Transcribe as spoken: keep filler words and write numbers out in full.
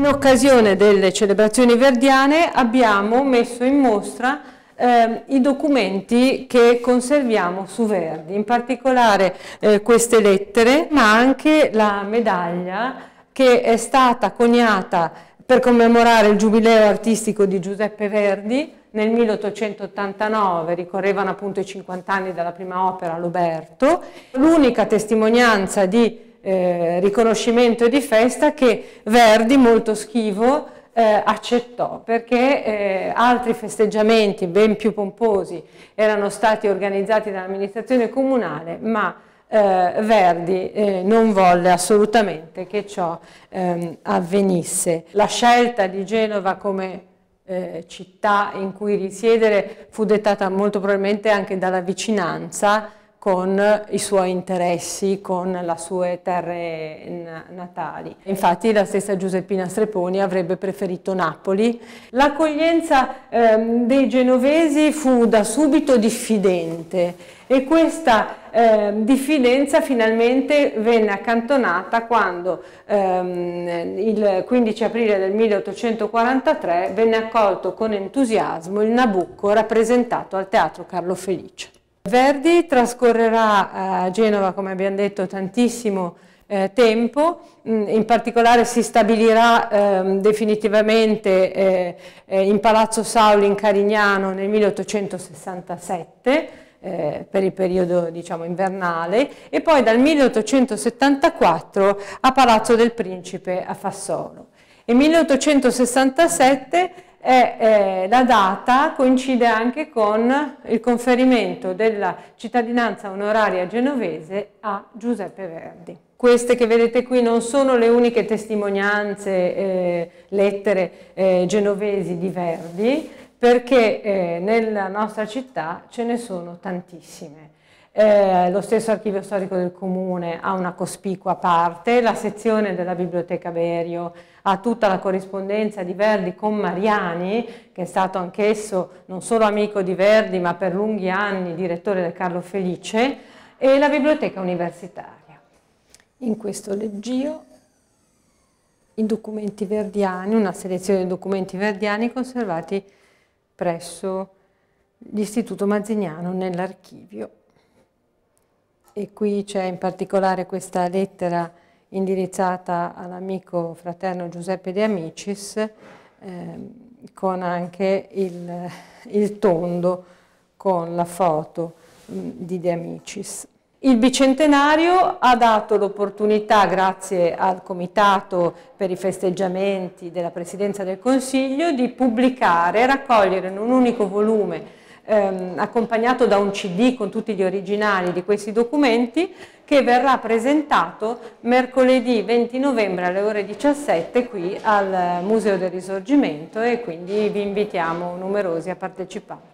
In occasione delle celebrazioni verdiane abbiamo messo in mostra eh, i documenti che conserviamo su Verdi, in particolare eh, queste lettere, ma anche la medaglia che è stata coniata per commemorare il giubileo artistico di Giuseppe Verdi. Nel milleottocentottantanove ricorrevano appunto i cinquanta anni dalla prima opera L'Oberto, l'unica testimonianza di eh, riconoscimento e di festa che Verdi, molto schivo, eh, accettò, perché eh, altri festeggiamenti ben più pomposi erano stati organizzati dall'amministrazione comunale, ma eh, Verdi eh, non volle assolutamente che ciò eh, avvenisse. La scelta di Genova come Eh, città in cui risiedere fu dettata molto probabilmente anche dalla vicinanza con i suoi interessi, con le sue terre natali. Infatti la stessa Giuseppina Streponi avrebbe preferito Napoli. L'accoglienza ehm, dei genovesi fu da subito diffidente e questa eh, diffidenza finalmente venne accantonata quando ehm, il quindici aprile del milleottocentoquarantatré venne accolto con entusiasmo il Nabucco rappresentato al Teatro Carlo Felice. Verdi trascorrerà a Genova, come abbiamo detto, tantissimo eh, tempo, in particolare si stabilirà eh, definitivamente eh, in Palazzo Sauli in Carignano nel milleottocentosessantasette, eh, per il periodo diciamo invernale, e poi dal milleottocentosettantaquattro a Palazzo del Principe a Fassolo. E milleottocentosessantasette è, eh, la data coincide anche con il conferimento della cittadinanza onoraria genovese a Giuseppe Verdi. Queste che vedete qui non sono le uniche testimonianze, eh, lettere eh, genovesi di Verdi, perché eh, nella nostra città ce ne sono tantissime. Eh, lo stesso Archivio Storico del Comune ha una cospicua parte, la sezione della Biblioteca Berio ha tutta la corrispondenza di Verdi con Mariani, che è stato anch'esso non solo amico di Verdi, ma per lunghi anni direttore del Carlo Felice, e la Biblioteca Universitaria. In questo leggio i documenti verdiani, una selezione di documenti verdiani conservati presso l'Istituto Mazziniano nell'archivio. E qui c'è in particolare questa lettera indirizzata all'amico fraterno Giuseppe De Amicis, eh, con anche il, il tondo con la foto mh, di De Amicis. Il bicentenario ha dato l'opportunità, grazie al Comitato per i festeggiamenti della Presidenza del Consiglio, di pubblicare e raccogliere in un unico volume Ehm, accompagnato da un C D con tutti gli originali di questi documenti, che verrà presentato mercoledì venti novembre alle ore diciassette qui al Museo del Risorgimento, e quindi vi invitiamo numerosi a partecipare.